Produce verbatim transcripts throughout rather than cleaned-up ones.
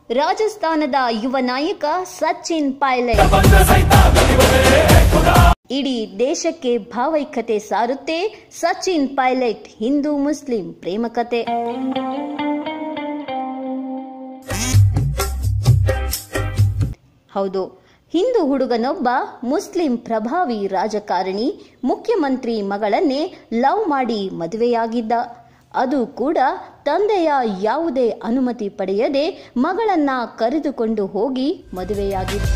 ರಾಜಸ್ಥಾನದ ಯುವ ನಾಯಕ ಸಚಿನ್ ಪೈಲಟ್ ಇಡೀ ದೇಶಕ್ಕೆ ಭಾವೈಕ್ಯತೆ ಸಾರುತ್ತೆ. ಸಚಿನ್ ಪೈಲಟ್ ಹಿಂದೂ ಮುಸ್ಲಿಂ ಪ್ರೇಮ ಕತೆ. ಹೌದು, ಹಿಂದೂ ಹುಡುಗನೊಬ್ಬ ಮುಸ್ಲಿಂ ಪ್ರಭಾವಿ ರಾಜಕಾರಣಿ ಮುಖ್ಯಮಂತ್ರಿ ಮಗಳನ್ನೇ ಲವ್ ಮಾಡಿ ಮದುವೆಯಾಗಿದ್ದ. ಅದು ಕೂಡ ತಂದೆಯ ಯಾವುದೇ ಅನುಮತಿ ಪಡೆಯದೆ ಮಗಳನ್ನ ಕರೆದುಕೊಂಡು ಹೋಗಿ ಮದುವೆಯಾಗಿದ್ದ.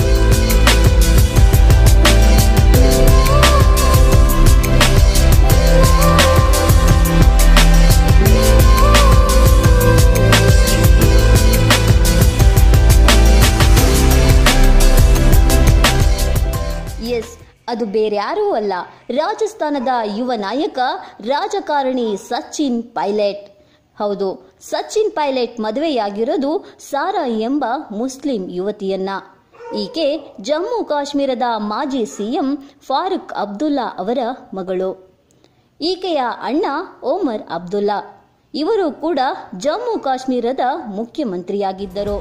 ಎಸ್, ಅದು ಬೇರ್ಯಾರೂ ಅಲ್ಲ, ರಾಜಸ್ಥಾನದ ಯುವ ನಾಯಕ ರಾಜಕಾರಣಿ ಸಚಿನ್ ಪೈಲಟ್. ಹೌದು, ಸಚಿನ್ ಪೈಲಟ್ ಮದುವೆಯಾಗಿರೋದು ಸಾರಾ ಎಂಬ ಮುಸ್ಲಿಂ ಯುವತಿಯನ್ನ. ಈಕೆ ಜಮ್ಮು ಕಾಶ್ಮೀರದ ಮಾಜಿ ಸಿಎಂ ಫಾರೂಕ್ ಅಬ್ದುಲ್ಲಾ ಅವರ ಮಗಳು. ಈಕೆಯ ಅಣ್ಣ ಒಮರ್ ಅಬ್ದುಲ್ಲಾ ಇವರು ಕೂಡ ಜಮ್ಮು ಕಾಶ್ಮೀರದ ಮುಖ್ಯಮಂತ್ರಿಯಾಗಿದ್ದರು.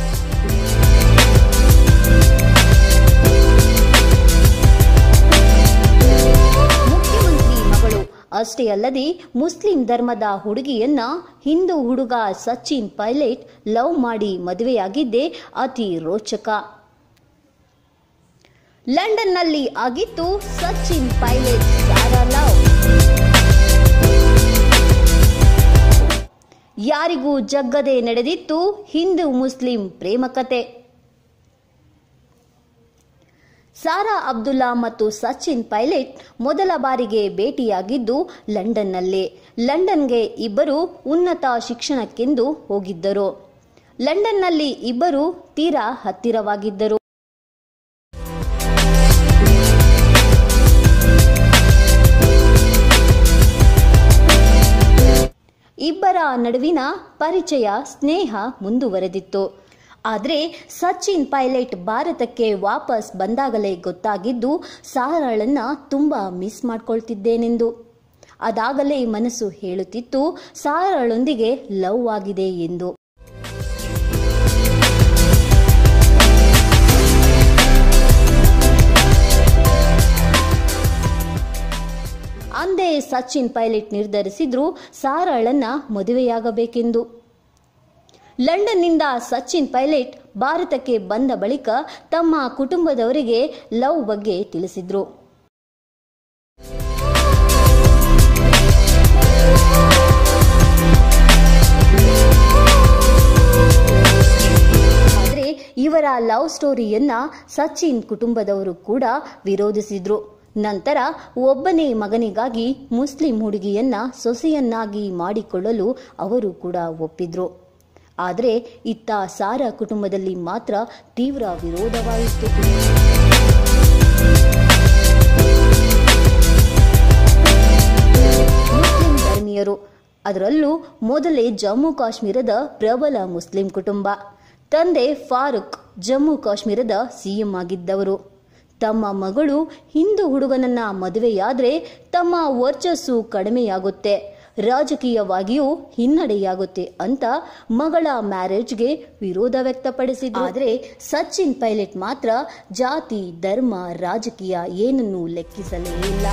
ಅಷ್ಟೇ ಅಲ್ಲದೆ ಮುಸ್ಲಿಂ ಧರ್ಮದ ಹುಡುಗಿಯನ್ನ ಹಿಂದೂ ಹುಡುಗ ಸಚಿನ್ ಪೈಲಟ್ ಲವ್ ಮಾಡಿ ಮದುವೆಯಾಗಿದ್ದೇ ಅತಿ ರೋಚಕ. ಲಂಡನ್ನಲ್ಲಿ ಆಗಿತ್ತು ಸಚಿನ್ ಪೈಲಟ್ ಸಾರಾ ಲವ್. ಯಾರಿಗೂ ಜಗ್ಗದೆ ನಡೆದಿತ್ತು ಹಿಂದೂ ಮುಸ್ಲಿಂ ಪ್ರೇಮ ಕತೆ. ಸಾರಾ ಅಬ್ದುಲ್ಲಾ ಮತ್ತು ಸಚಿನ್ ಪೈಲಟ್ ಮೊದಲ ಬಾರಿಗೆ ಭೇಟಿಯಾಗಿದ್ದು ಲಂಡನ್ನಲ್ಲೇ. ಲಂಡನ್ಗೆ ಇಬ್ಬರು ಉನ್ನತ ಶಿಕ್ಷಣಕ್ಕೆಂದು ಹೋಗಿದ್ದರು. ಲಂಡನ್ನಲ್ಲಿ ಇಬ್ಬರು ತೀರಾ ಹತ್ತಿರವಾಗಿದ್ದರು. ಇಬ್ಬರ ನಡುವಿನ ಪರಿಚಯ ಸ್ನೇಹ ಮುಂದುವರೆದಿತ್ತು. ಆದರೆ ಸಚಿನ್ ಪೈಲಟ್ ಭಾರತಕ್ಕೆ ವಾಪಸ್ ಬಂದಾಗಲೇ ಗೊತ್ತಾಗಿದ್ದು ಸಾರಾಳನ್ನ ತುಂಬಾ ಮಿಸ್ ಮಾಡ್ಕೊಳ್ತಿದ್ದೇನೆಂದು. ಅದಾಗಲೇ ಮನಸ್ಸು ಹೇಳುತ್ತಿತ್ತು ಸಾರಾಳೊಂದಿಗೆ ಲವ್ ಆಗಿದೆ ಎಂದು. ಅಂದೇ ಸಚಿನ್ ಪೈಲಟ್ ನಿರ್ಧರಿಸಿದ್ರು ಸಾರಾಳನ್ನ ಮದುವೆಯಾಗಬೇಕೆಂದು. ಲಂಡನ್ನಿಂದ ಸಚಿನ್ ಪೈಲಟ್ ಭಾರತಕ್ಕೆ ಬಂದ ಬಳಿಕ ತಮ್ಮ ಕುಟುಂಬದವರಿಗೆ ಲವ್ ಬಗ್ಗೆ ತಿಳಿಸಿದ್ರು. ಆದರೆ ಇವರ ಲವ್ ಸ್ಟೋರಿಯನ್ನ ಸಚಿನ್ ಕುಟುಂಬದವರು ಕೂಡ ವಿರೋಧಿಸಿದ್ರು. ನಂತರ ಒಬ್ಬನೇ ಮಗನಿಗಾಗಿ ಮುಸ್ಲಿಂ ಹುಡುಗಿಯನ್ನ ಸೊಸೆಯನ್ನಾಗಿ ಮಾಡಿಕೊಳ್ಳಲು ಅವರು ಕೂಡ ಒಪ್ಪಿದ್ರು. ಆದರೆ ಇತ್ತ ಸಾರಾ ಕುಟುಂಬದಲ್ಲಿ ಮಾತ್ರ ತೀವ್ರ ವಿರೋಧವಾಯಿತು. ಮುಸ್ಲಿಂ ಧರ್ಮೀಯರು, ಅದರಲ್ಲೂ ಮೊದಲೇ ಜಮ್ಮು ಕಾಶ್ಮೀರದ ಪ್ರಬಲ ಮುಸ್ಲಿಂ ಕುಟುಂಬ. ತಂದೆ ಫಾರೂಕ್ ಜಮ್ಮು ಕಾಶ್ಮೀರದ ಸಿಎಂ ಆಗಿದ್ದವರು. ತಮ್ಮ ಮಗಳು ಹಿಂದೂ ಹುಡುಗನನ್ನ ಮದುವೆಯಾದ್ರೆ ತಮ್ಮ ವರ್ಚಸ್ಸು ಕಡಿಮೆಯಾಗುತ್ತೆ, ರಾಜಕೀಯವಾಗಿಯೂ ಹಿನ್ನಡೆಯಾಗುತ್ತೆ ಅಂತ ಮಗಳ ಮ್ಯಾರೇಜ್ಗೆ ವಿರೋಧ ವ್ಯಕ್ತಪಡಿಸಿದ್ರು. ಆದರೆ ಸಚಿನ್ ಪೈಲಟ್ ಮಾತ್ರ ಜಾತಿ, ಧರ್ಮ, ರಾಜಕೀಯ ಏನನ್ನೂ ಲೆಕ್ಕಿಸಲೇ ಇಲ್ಲ.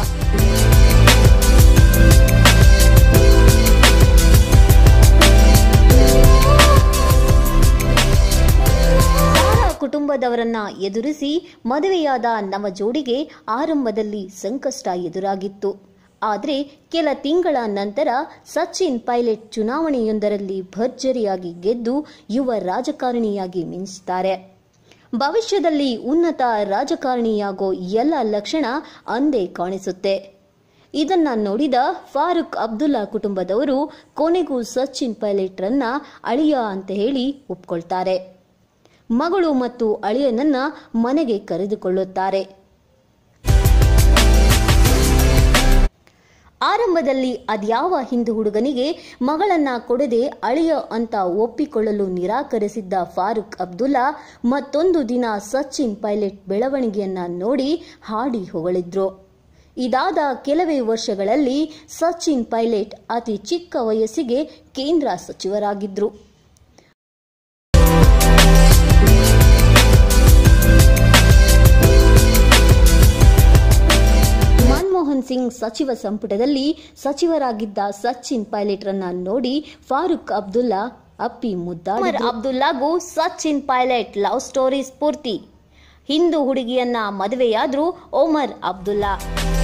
ಸಾರಾ ಕುಟುಂಬದವರನ್ನ ಎದುರಿಸಿ ಮದುವೆಯಾದ ನವ ಜೋಡಿಗೆ ಆರಂಭದಲ್ಲಿ ಸಂಕಷ್ಟ ಎದುರಾಗಿತ್ತು. ಆದರೆ ಕೆಲ ತಿಂಗಳ ನಂತರ ಸಚಿನ್ ಪೈಲಟ್ ಚುನಾವಣೆಯೊಂದರಲ್ಲಿ ಭರ್ಜರಿಯಾಗಿ ಗೆದ್ದು ಯುವ ರಾಜಕಾರಣಿಯಾಗಿ ಮಿಂಚುತ್ತಾರೆ. ಭವಿಷ್ಯದಲ್ಲಿ ಉನ್ನತ ರಾಜಕಾರಣಿಯಾಗೋ ಎಲ್ಲ ಲಕ್ಷಣ ಅಂದೇ ಕಾಣಿಸುತ್ತೆ. ಇದನ್ನ ನೋಡಿದ ಫಾರೂಕ್ ಅಬ್ದುಲ್ಲಾ ಕುಟುಂಬದವರು ಕೊನೆಗೂ ಸಚಿನ್ ಪೈಲಟ್ ರನ್ನ ಅಳಿಯ ಅಂತ ಹೇಳಿ ಒಪ್ಕೊಳ್ತಾರೆ. ಮಗಳು ಮತ್ತು ಅಳಿಯನನ್ನ ಮನೆಗೆ ಕರೆದುಕೊಳ್ಳುತ್ತಾರೆ. ಆರಂಭದಲ್ಲಿ ಅದ್ಯಾವ ಹಿಂದೂ ಹುಡುಗನಿಗೆ ಮಗಳನ್ನ ಕೊಡದೆ ಅಳಿಯ ಅಂತ ಒಪ್ಪಿಕೊಳ್ಳಲು ನಿರಾಕರಿಸಿದ್ದ ಫಾರೂಕ್ ಅಬ್ದುಲ್ಲಾ ಮತ್ತೊಂದು ದಿನ ಸಚಿನ್ ಪೈಲಟ್ ಬೆಳವಣಿಗೆಯನ್ನ ನೋಡಿ ಹಾಡಿ ಹೊಗಳಿದ್ರು. ಇದಾದ ಕೆಲವೇ ವರ್ಷಗಳಲ್ಲಿ ಸಚಿನ್ ಪೈಲಟ್ ಅತಿ ಚಿಕ್ಕ ವಯಸ್ಸಿಗೆ ಕೇಂದ್ರ ಸಚಿವರಾಗಿದ್ರು. ಸಚಿವ ಸಂಪುಟದಲ್ಲಿ ಸಚಿವರಾಗಿದ್ದ ಸಚಿನ್ ಪೈಲಟ್ರನ್ನ ನೋಡಿ ಫಾರೂಕ್ ಅಬ್ದುಲ್ಲಾ ಅಪ್ಪಿ ಮುದ್ದಾಡಿದ್ರು. ಓಮರ್ ಅಬ್ದುಲ್ಲಾಗೂ ಸಚಿನ್ ಪೈಲಟ್ ಲವ್ ಸ್ಟೋರಿ ಸ್ಫೂರ್ತಿ. ಹಿಂದೂ ಹುಡುಗಿಯನ್ನ ಮದುವೆಯಾದ್ರು ಓಮರ್ ಅಬ್ದುಲ್ಲಾ.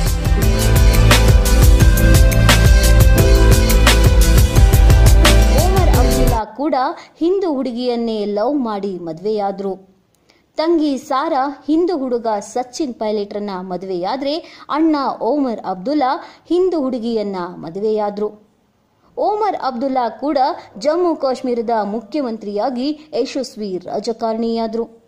ಓಮರ್ ಅಬ್ದುಲ್ಲಾ ಕೂಡ ಹಿಂದೂ ಹುಡುಗಿಯನ್ನೇ ಲವ್ ಮಾಡಿ ಮದುವೆಯಾದ್ರು. ತಂಗಿ ಸಾರಾ ಹಿಂದೂ ಹುಡುಗ ಸಚಿನ್ ಪೈಲಟ್ರನ್ನ ಮದುವೆಯಾದ್ರೆ ಅಣ್ಣ ಓಮರ್ ಅಬ್ದುಲ್ಲಾ ಹಿಂದೂ ಹುಡುಗಿಯನ್ನ ಮದುವೆಯಾದ್ರು. ಓಮರ್ ಅಬ್ದುಲ್ಲಾ ಕೂಡ ಜಮ್ಮು ಕಾಶ್ಮೀರದ ಮುಖ್ಯಮಂತ್ರಿಯಾಗಿ ಯಶಸ್ವಿ ರಾಜಕಾರಣಿಯಾದ್ರು.